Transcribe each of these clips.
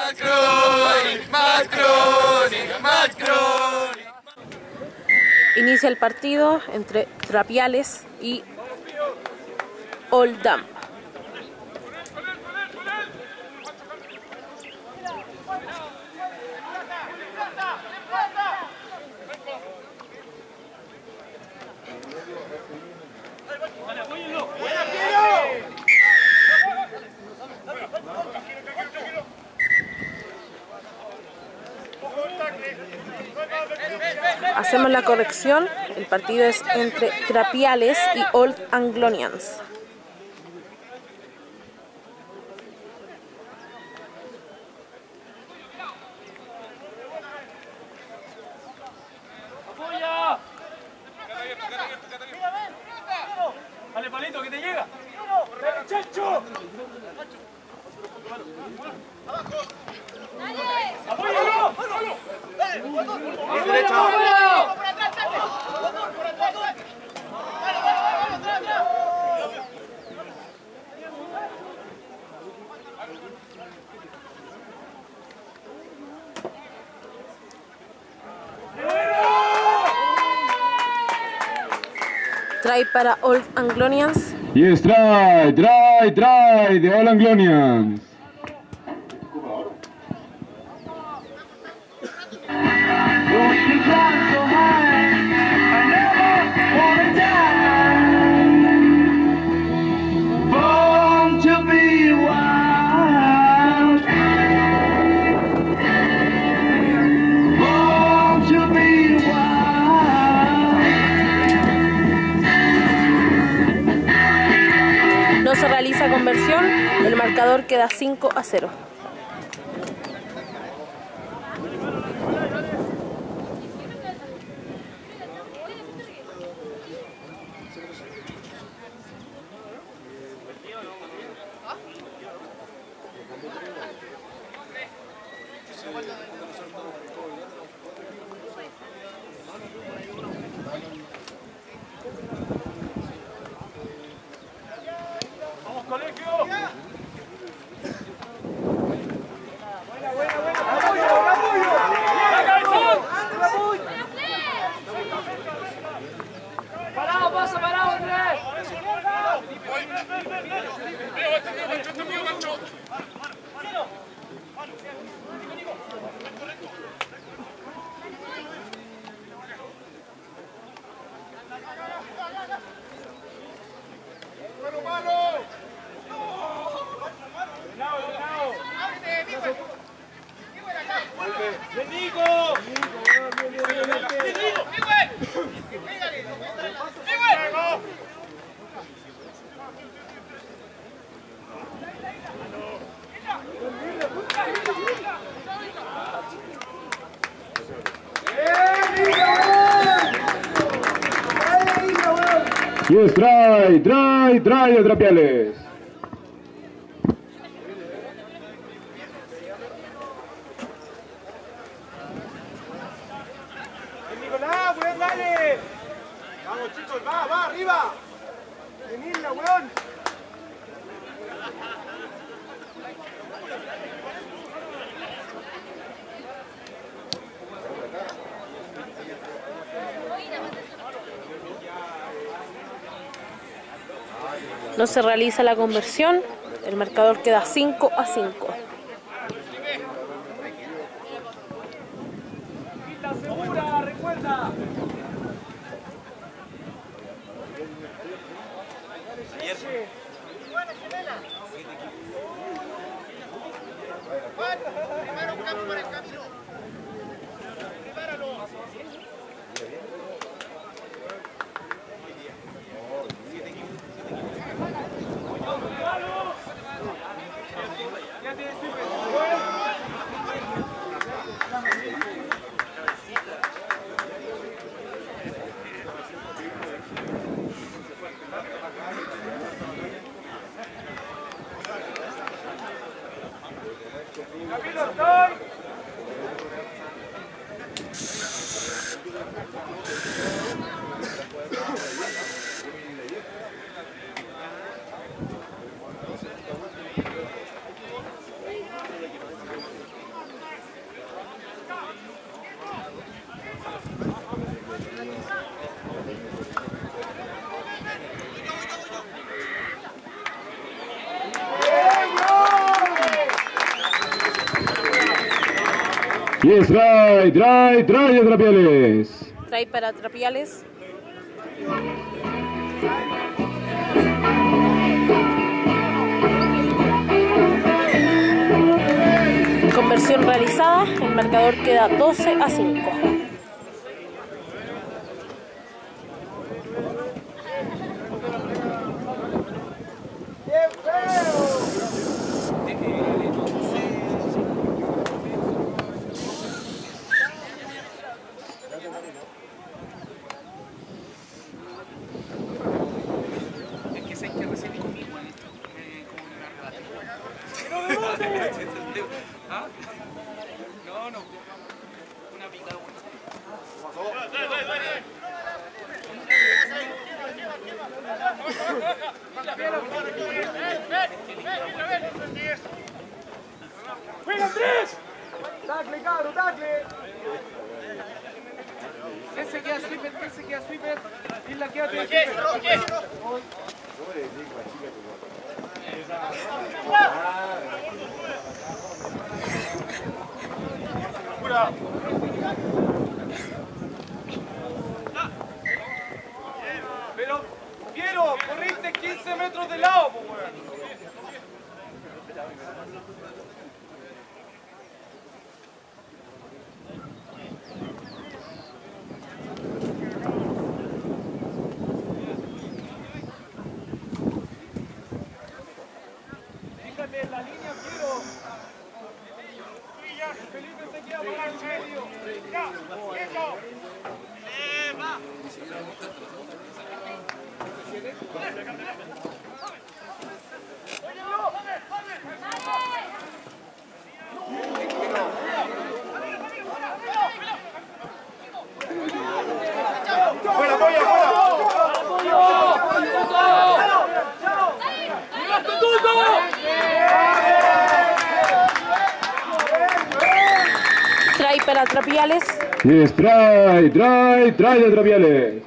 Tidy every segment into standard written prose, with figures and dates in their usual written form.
Inicia el partido entre Trapiales y Oldham. Hacemos la corrección, el partido es entre Trapiales y Old Anglonians. Dale, palito, que te llega. ¡Dale, Chacho! ¡Apóyalo! Try para Old Anglonians. Yes, try de Old Anglonians. No se realiza conversión, el marcador queda 5-0. ¡Vamos, colegio! ¡Parado, pasa, parado, Andrés! ¡Bien, Nico! Yes, try de Trapiales. Nicolás, weón, dale. Vamos, chicos, va, arriba. Venidla, weón. No se realiza la conversión, el marcador queda 5-5. Quita segura, recuerda. Prepara un campo para el camino. Prepáralo. Camilo, estoy. Y es try de Trapiales. Try para Trapiales. Conversión realizada, el marcador queda 12-5. ¡Ven, Andrés! ¡Tacle, cabro, tacle! Ese queda sweeper. Isla, quédate de sweeper. Pero, Piero, corriste 15 metros de lado, po, weón. Fíjate en la línea, Piero. Felipe se queda por el medio. Ya, eso. Va. ¡Fuera, fuera! Try para Trapiales. Y es try de Trapiales.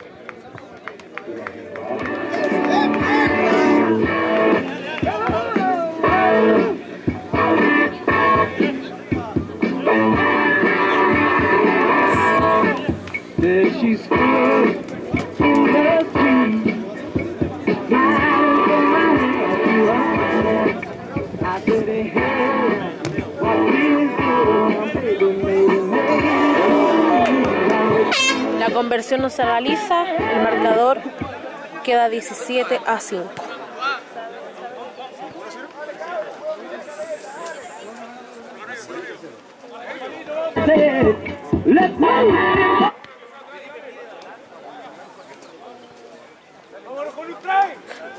La conversión no se realiza, el marcador queda 17-5. ¡Vámonos con un try!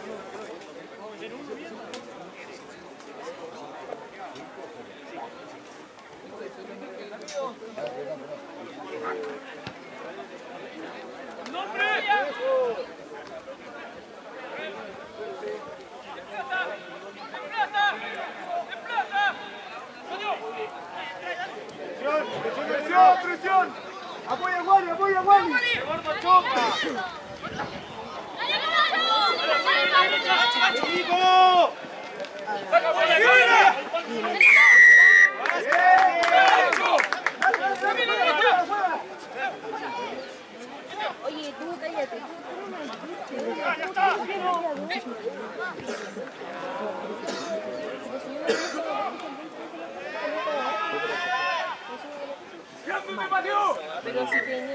¡Presión! ¡Apoya a Wally! ¡Gordo choca! ¡Nico! ¡Saca por la Oye, tú cállate. Pero si tiene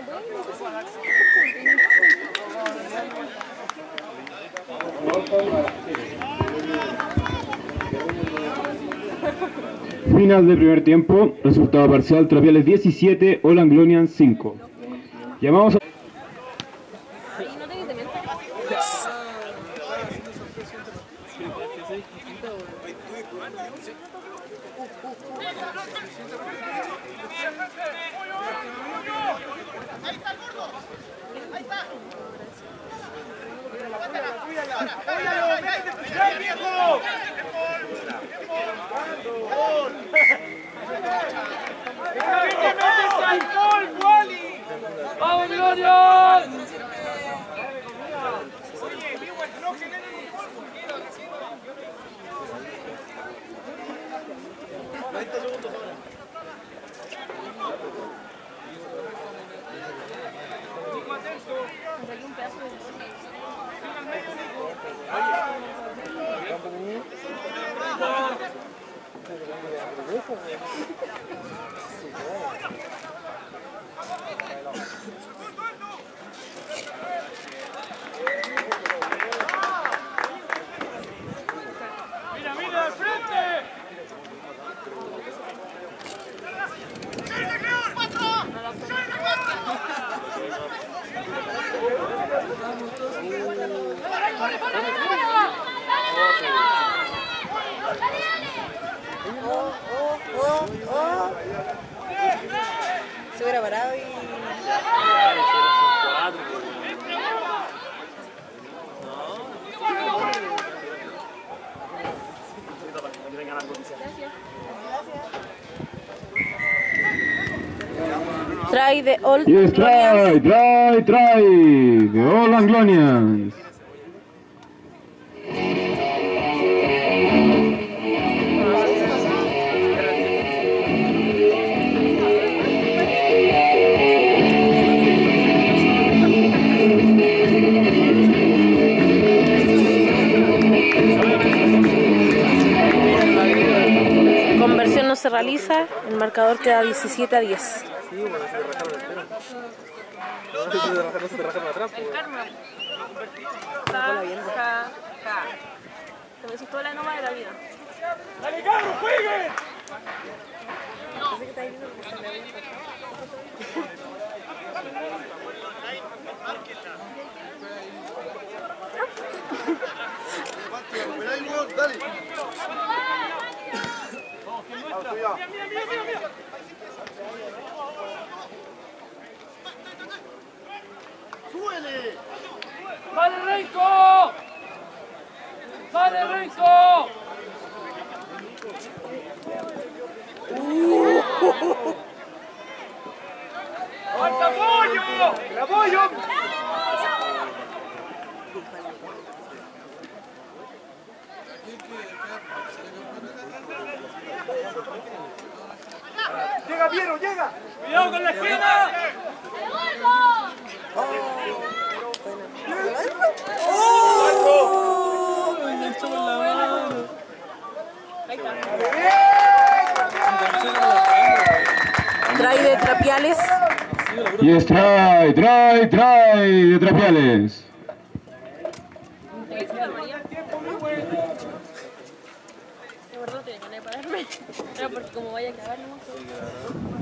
Final del primer tiempo, resultado parcial, Trapiales 17, All Anglonians 5. Llamamos a... ¡Vamos, Glorios! un pedazo de... ¡Mira, mira, al frente! Se hubiera parado y... Try de Old Yes, try, Anglonians. try, de All Anglonians. Conversión no se realiza, el marcador queda 17-10. Sí, bueno, se te rajaron el pelo. No se te rajaron atrás, pues. El karma. Se me asustó la noma de la vida. ¡Dale, carro, jueguen! Dale. ¡Súbele! ¡Vale, Renko! ¡Vale, Renko! ¡Falta apoyo! ¡El apoyo! ¡Llega, Piero, llega! ¡Cuidado con la esquina! Try de Trapiales. Yes, try, de Trapiales. De verdad tenía que pararme. Era porque como vaya a acabar, no.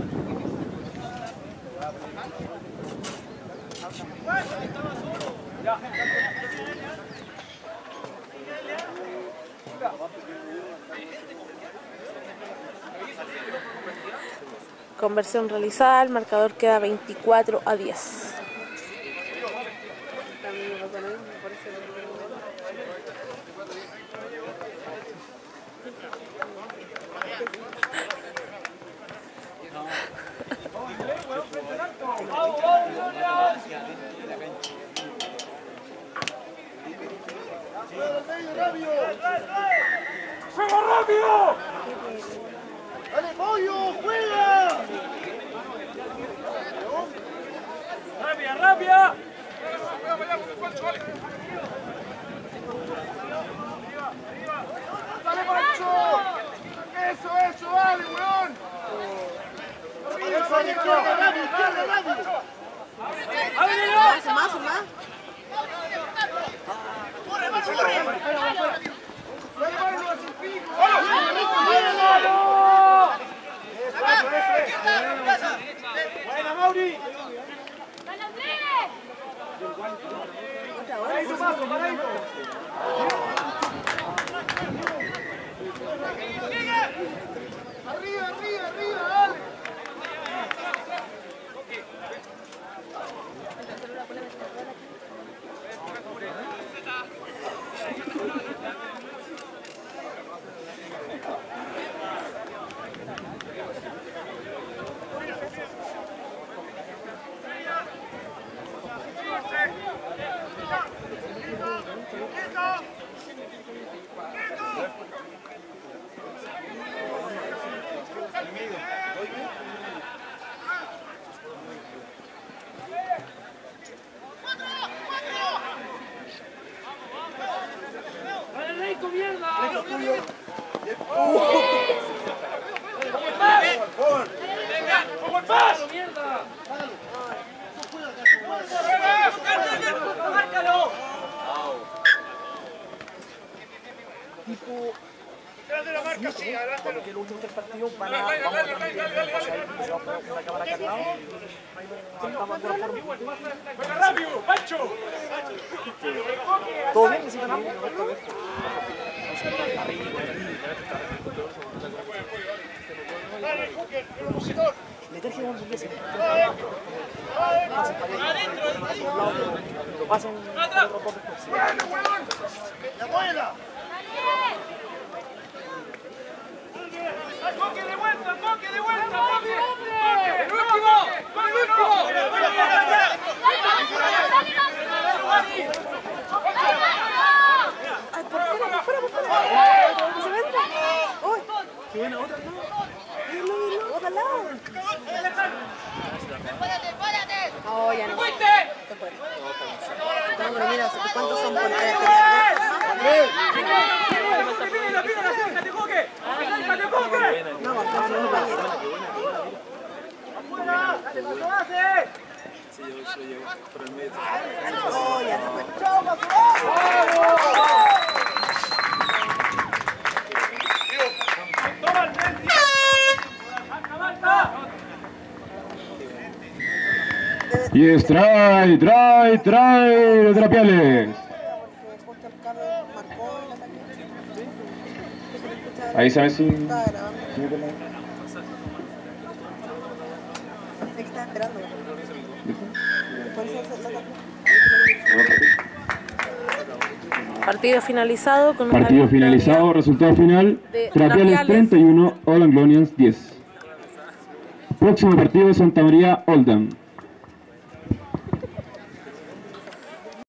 Conversión realizada, el marcador queda 24-10. ¡Juega rápido! ¡Dale, pollo! ¡Juega! ¡Rápida, rápida! ¡Dale, Pancho! ¡Eso, dale, weón! ¡Eso, izquierda, rápido, izquierda, rápido! ¡Ábrelo! Más. ¡Corre, corre! ¡Buena, Mauri! ¡Ahí su paso, paradito! ¡Arriba, dale! sí, adelante. Porque el último partido vamos a transmitir una cámara acá al lado. ¡Venga rápido, Pancho! ¿Todo bien? ¿Sí ganamos? Dale, Joker, el opositor. Le traje una hamburguesa. Lo pasan otro por después. ¡La abuela! ¡Coque de vuelta, Coque de vuelta! ¡Coque! ¡El último! ¡El último! Ay, por fuera. ¿Se me entra? ¡Uy! ¡Qué buena otra! ¡No! ¡Otra al lado! Oh, ya no. Se fue. No, pero mira, ¿cuántos son por No, entonces no va a llegar. Sí, yo se lo llevo por el medio. Oh, ya se fue. Y es try de Trapiales. Ahí sabes si... Estaba grabando. Es que estaba esperando. Por eso se la Partido finalizado con una Partido victoria finalizado, resultado final, de Trapiales Trapiales. 31, All Anglonians 10. Próximo partido, Santa María, Oldham.